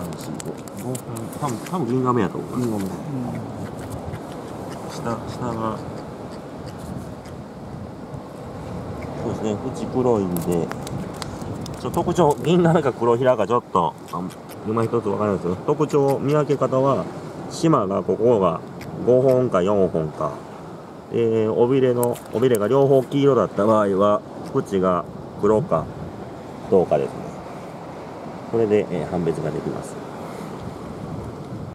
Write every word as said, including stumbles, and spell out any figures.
さん、よん、ごほん、多分、多分銀亀やと思う。銀亀。下、下が。そうですね、縁黒いんで。ちょ特徴、銀亀か黒平かちょっと、今一つわからないですけど、特徴、見分け方は、島がここがごほんかよんほんか。えー、尾びれの、尾びれが両方黄色だった場合は、縁が黒かどうかですね。これで、えー、判別ができます。